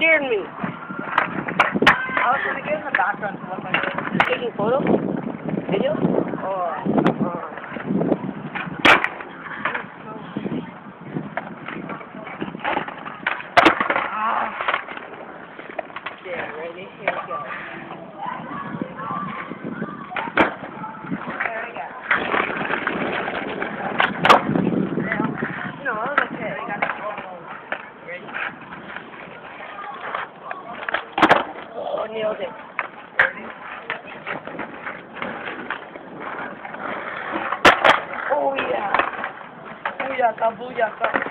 scared me. I was going to get in the background to look like this. Taking photos? Video? Yeah, ready? Here we go. There we go. No, I was okay. We got it. Ready? Oh, nailed it. Ready? Oh, yeah. Booyaka, booyaka.